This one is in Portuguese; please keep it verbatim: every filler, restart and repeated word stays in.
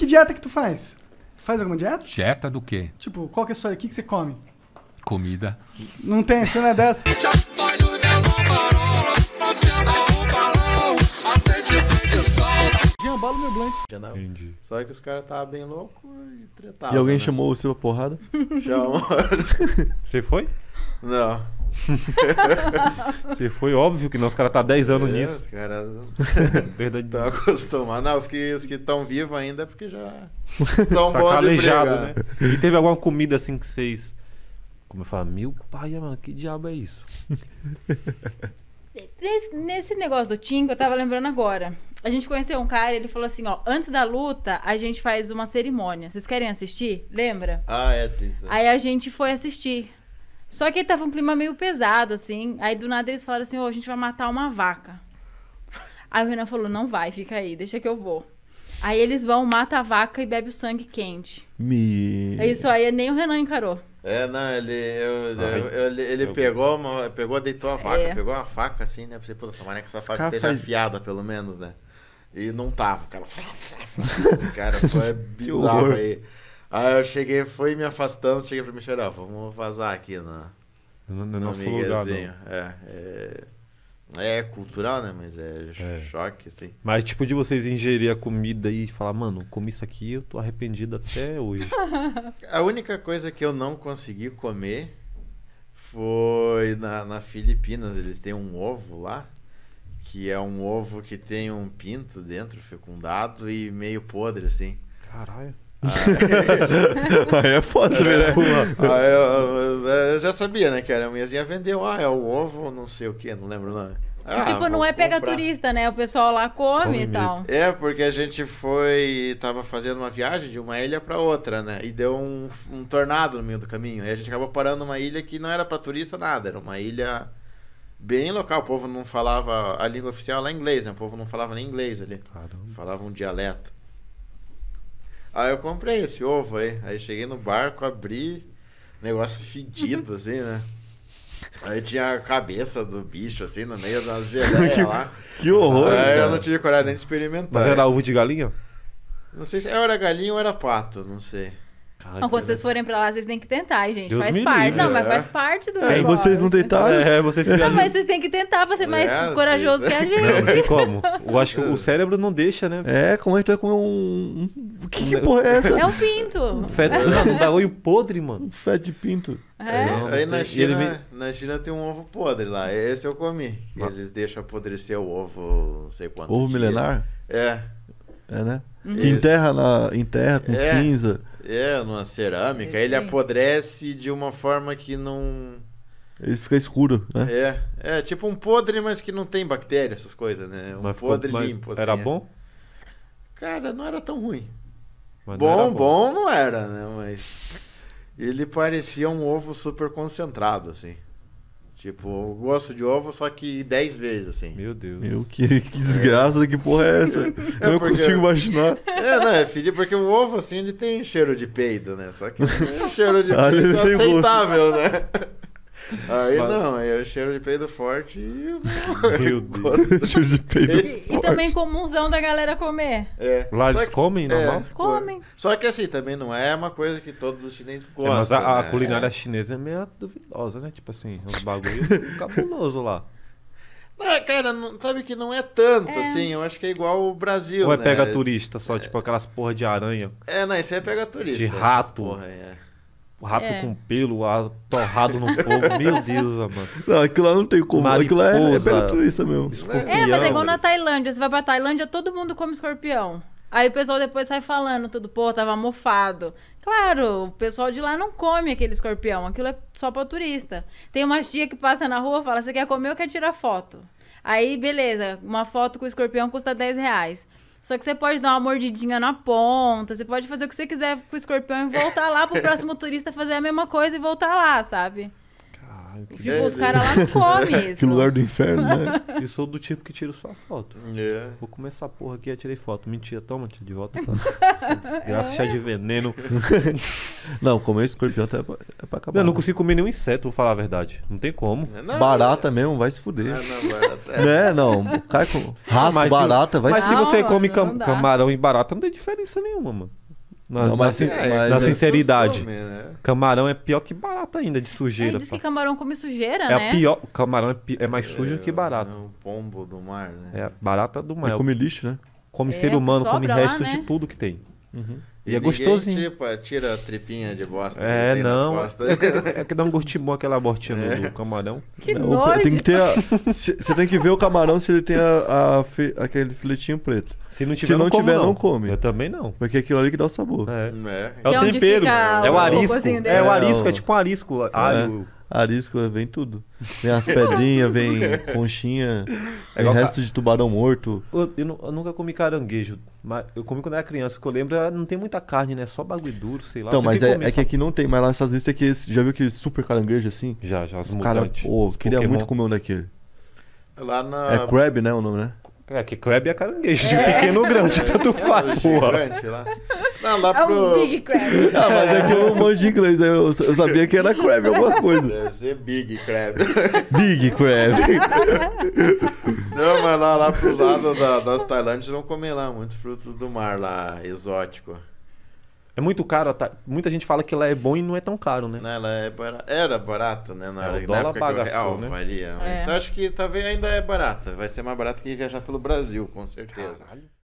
dieta que tu faz? Tu faz alguma dieta? Dieta do quê? Tipo, qual que é a sua... O que, que você come? Comida. Não tem, você não é dessa? Jean, bola meu blunt. Entendi. Só que os caras estavam bem loucos e tretavam. E alguém né? chamou você pra porrada? Chamou. Você foi? Não. Você foi, óbvio que não. Os caras tá dez anos É, nisso. Os caras Verdade. estão acostumados. Não, os que os que estão vivos ainda é porque já são Tá bons de calejado, briga, né? E teve alguma comida assim que vocês... Como eu falo, meu pai, mano, que diabo é isso? Nesse, nesse negócio do Tingo, eu tava lembrando agora. A gente conheceu um cara, ele falou assim, ó, antes da luta, a gente faz uma cerimônia. Vocês querem assistir? Lembra? Ah, é, tem isso. Aí a gente foi assistir. Só que tava um clima meio pesado, assim. Aí do nada eles falaram assim, ó, a gente vai matar uma vaca. Aí o Renan falou, não vai, fica aí, deixa que eu vou. Aí eles vão, matam a vaca e bebem o sangue quente. Me... É isso aí, nem o Renan encarou. É, não, ele, eu, Ai, eu- eu- ele, ele eu- pegou, uma, pegou, deitou a vaca, É. pegou uma faca assim, né? Pra você, puta, tomara que essa faca cara esteja faz- afiada, pelo menos, né? E não tava, o cara. O cara foi bizarro horror. aí. Aí eu cheguei, fui me afastando, cheguei pra Michel, ó, vamos vazar aqui na, Não, não é no nosso lugar, não. miguezinho. É, é, é cultural, né? Mas é, É. choque, assim. Mas tipo de vocês ingerir a comida e falar, mano, comi isso aqui, eu tô arrependido até hoje. A única coisa que eu não consegui comer foi na, na Filipinas. Eles têm um ovo lá, que é um ovo que tem um pinto dentro, fecundado e meio podre, assim. Caralho. Aí é foda, velho. Aí eu, eu- eu já sabia, né, que era a mulherzinha vendeu, ah, é o ovo, não sei o que, não lembro o nome. Ah, tipo, não vou é pega comprar. turista, né? O pessoal lá come, Come e tal. É, porque a gente foi, tava fazendo uma viagem de uma ilha pra outra, né? E deu um, um tornado no meio do caminho. Aí a gente acabou parando numa ilha que não era pra turista nada, era uma ilha bem local. O povo não falava, a língua oficial lá é inglês, né? O povo não falava nem inglês ali. Caramba. Falava um dialeto. Aí eu comprei esse ovo aí. Aí cheguei no barco, abri, negócio fedido, assim, né? Aí tinha a cabeça do bicho, assim, no meio das geleias lá. Que horror, Aí eu cara. não tive coragem nem de experimentar. Mas era ovo de galinha? Não sei se era galinha ou era pato, não sei. Caralho, Não, quando que vocês forem pra lá, vocês têm que tentar, gente. Deus faz me parte. livre, Não, mas é. faz parte do Aí negócio. vocês não tentaram? É, vocês Não, viajam. mas vocês têm que tentar pra ser mais É, corajoso vocês- que a Não, não tem gente. como. Eu acho que o cérebro não deixa, né? É, como é que tu vai comer um... um- Que, que porra é essa? É um pinto. Fé, não, dá olho podre, mano. Um fé de pinto. É. Não, Aí não na tem- China, ele me- na China tem um ovo podre lá. Esse eu comi. Que Ah. eles deixam apodrecer o ovo, não sei quanto. Ovo dia. milenar? É. É, né? Uhum. Que enterra, na, enterra com É. cinza. É, numa cerâmica. Esse Aí ele aí. apodrece de uma forma que não. Ele fica escuro, né? É, é tipo um podre, mas que não tem bactéria, essas coisas, né? Um Mas ficou- podre mas limpo. Assim, Era é. bom? Cara, não era tão ruim. Mas não Bom, era bom não era, né? Mas ele parecia um ovo super concentrado, assim. Tipo, o gosto de ovo, só que dez vezes, assim. Meu Deus. Meu, que, que desgraça, que porra é essa? Eu não porque- consigo imaginar. É, não, é fedido, porque o ovo, assim, ele tem cheiro de peido, né? Só que é um cheiro de Ah, ele peido tem gosto. aceitável, né? Aí Mas- não, aí é o cheiro de peido forte e... Meu Deus. Cheiro de peido. E, e também comunzão da galera comer. É. Lá Só eles que- comem, normal? É, Comem. Só que assim, também não é uma coisa que todos os chineses É, gostam, mas a, a né? culinária chinesa é meio duvidosa, né? Tipo assim, uns bagulho cabuloso lá. Não, cara, não, sabe que não é tanto, É. assim, eu acho que é igual o Brasil, Ou é né? pega turista só, tipo aquelas porra de aranha, É, não, isso aí é pega turista. De essas rato. Porra, é. rato É. com pelo, a- torrado no fogo. Meu Deus, mano. Não, aquilo lá não tem como. Aquilo lá é, é Mariposa. pega turista mesmo. Escorpião. É, mas é igual na Tailândia. Você vai pra Tailândia, todo mundo come escorpião. Aí o pessoal depois sai falando tudo, pô, tava mofado. Claro, o pessoal de lá não come aquele escorpião. Aquilo é só pra turista. Tem umas tia que passa na rua e fala, você quer comer ou quer tirar foto? Aí, beleza, uma foto com o escorpião custa dez reais. Só que você pode dar uma mordidinha na ponta, você pode fazer o que você quiser com o escorpião e voltar lá pro próximo turista fazer a mesma coisa e voltar lá, sabe? Ai, que Tipo, os caras lá não comem isso. Que lugar do inferno, né? Eu sou do tipo que tiro só foto. É. Vou comer essa porra aqui, eu tirei foto. Mentira, toma, tira de volta essa, essa desgraça cheia de veneno. Não, comer escorpião até é pra, é pra acabar. Eu não consigo comer nenhum inseto, vou falar a verdade. Não tem como. Não, Barata mesmo, vai se fuder. Ah, não, barata. É. Né? Não, cai com rato, Mas se- barata, vai Mas se se Não, você mano, come não cam- dá. camarão e barata, não tem diferença nenhuma, mano. Na, Não, na mas sin- se- É, mas na é sinceridade. costume, né? Camarão é pior que barata ainda, de É, sujeira. diz pá. que camarão come sujeira, É né? a pior. Camarão é, pi- é mais sujo que barata. É um pombo do mar, né? É a barata do mar. Mas come lixo, né? Come É, ser o que humano, come sobra lá, resto né? de tudo que tem. Uhum. E, E é ninguém, gostosinho. Tipo, tira a tripinha de bosta É, que tem não. nas costas. É que, é que dá um gostinho bom aquela abortinha no- do camarão. Que Não, nojo. tem que ter a- se- Você tem que ver o camarão se ele tem a, a fi- aquele filetinho preto. Se não tiver, Se não não, como, tiver, não. não come. Eu também não. Porque é aquilo ali que dá o sabor. É. É. É Que o onde tempero. fica É o o arisco. cocozinho dele. É o É, arisco, o- é tipo um arisco. Alho. Arisco, vem tudo. Vem as pedrinhas, vem conchinha, É vem igual resto de tubarão morto. Eu, eu nu- eu nunca comi caranguejo. Mas eu comi quando era criança. O que eu lembro é não tem muita carne, né? Só bagulho duro, sei lá. Então, Eu tenho mas é, comer é que essa- aqui não tem, mas lá nos Estados Unidos tem aquele, já viu aquele super caranguejo assim? Já, já. Os Os caras, mutantes. pô, os queria Pokémon. muito comer um daquele. Lá na. É crab, né, o nome, né? É, que crab é caranguejo. De pequeno ou grande, tanto faz, porra. Gigante lá. Não, lá É pro. um Big Crab. Ah, mas é que eu não manjo de inglês, aí eu, eu sabia que era crab alguma coisa. Deve ser Big Crab. Big crab. Não, mas lá, lá pros lados da, das Tailândias não comem lá muitos frutos do mar lá, exótico. É muito caro. Tá? Muita gente fala que lá é bom e não é tão caro, né? Né, ela é bara- Era barato, né? Na, É, hora, o na dólar época que o bagaçou, real né? valia. Mas É. eu acho que talvez ainda é barata. Vai ser mais barato que viajar pelo Brasil, com certeza. Caralho.